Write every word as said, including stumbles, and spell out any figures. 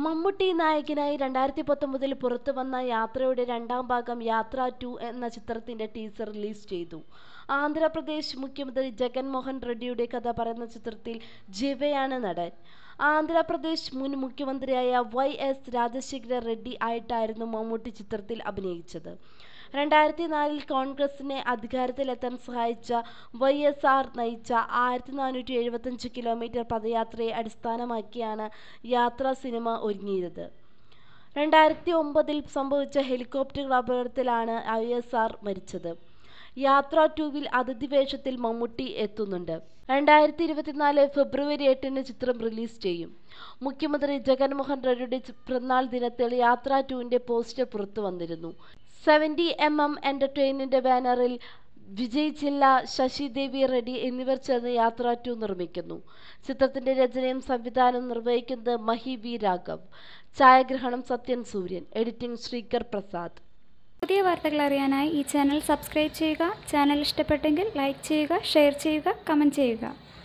മമ്മൂട്ടി നായകനായി രണ്ടായിരത്തി പത്തൊമ്പതിൽ പുറത്തുവന്ന യാത്രയുടെ രണ്ടാം ഭാഗം യാത്ര ടു എന്ന ചിത്രത്തിന്റെ ടീസർ റിലീസ് ചെയ്തു. ആന്ധ്രാപ്രദേശ് മുഖ്യമന്ത്രി ജഗൻമോഹൻ റെഡ്ഡിയുടെ കഥ പറയുന്ന ചിത്രത്തിൽ ജിവയാണ് നടൻ. ആന്ധ്രാപ്രദേശ് മുൻ മുഖ്യമന്ത്രിയായ വൈ എസ് രാജശേഖര റെഡ്ഡി ആയിട്ടായിരുന്നു മമ്മൂട്ടി ചിത്രത്തിൽ അഭിനയിച്ചത്. രണ്ടായിരത്തി നാലിൽ കോൺഗ്രസിനെ അധികാരത്തിലെത്താൻ സഹായിച്ച വൈ എസ് ആർ നയിച്ച ആയിരത്തി നാനൂറ്റി എഴുപത്തഞ്ച് കിലോമീറ്റർ പദയാത്രയെ അടിസ്ഥാനമാക്കിയാണ് യാത്ര സിനിമ ഒരുങ്ങിയത്. രണ്ടായിരത്തി ഒമ്പതിൽ സംഭവിച്ച ഹെലികോപ്റ്റർ അപകടത്തിലാണ് വൈ എസ് ആർ മരിച്ചത്. യാത്ര ടൂവിൽ അതിഥി വേഷത്തിൽ മമ്മൂട്ടി എത്തുന്നുണ്ട്. രണ്ടായിരത്തി ഇരുപത്തിനാല് ഫെബ്രുവരി എട്ടിന് ചിത്രം റിലീസ് ചെയ്യും. മുഖ്യമന്ത്രി ജഗൻമോഹൻ റെഡ്ഡിയുടെ പിറന്നാൾ ദിനത്തിൽ യാത്ര ടൂവിന്റെ പോസ്റ്റർ പുറത്തു വന്നിരുന്നു. സെവന്റി എം എം എന്റർടൈൻമെന്റ് ബാനറിൽ വിജയ് ചില്ല, ശശി ദേവി റെഡ്ഡി എന്നിവർ ചേർന്ന് യാത്ര ടു നിർമ്മിക്കുന്നു. ചിത്രത്തിന്റെ രചനയും സംവിധാനവും നിർവഹിക്കുന്നത് മഹി വി രാഘവ്. ഛായാഗ്രഹണം സത്യൻ സൂര്യൻ. എഡിറ്റിംഗ് ശ്രീകർ പ്രസാദ്. പുതിയ വാർത്തകൾ അറിയാനായി ഈ ചാനൽ സബ്സ്ക്രൈബ് ചെയ്യുക. ചാനൽ ഇഷ്ടപ്പെട്ടെങ്കിൽ ലൈക്ക് ചെയ്യുക, ഷെയർ ചെയ്യുക, കമന്റ് ചെയ്യുക.